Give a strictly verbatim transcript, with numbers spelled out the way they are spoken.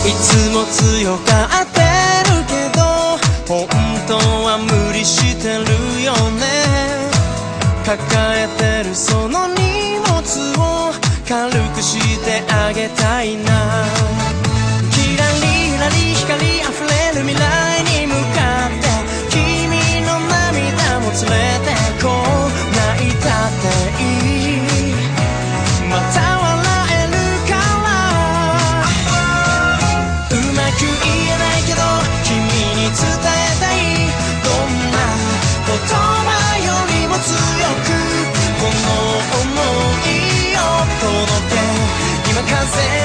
いつも強がってるけど本当は無理してるよね。抱えてるその荷物を軽くしてあげたいな。キラリラリ光あふれる未来に向かって君の涙も連れてこう。泣いたっていい、また笑えるからうまく言えないけど君に伝えたい。どんな言葉よりも強くこの想いを届け。今風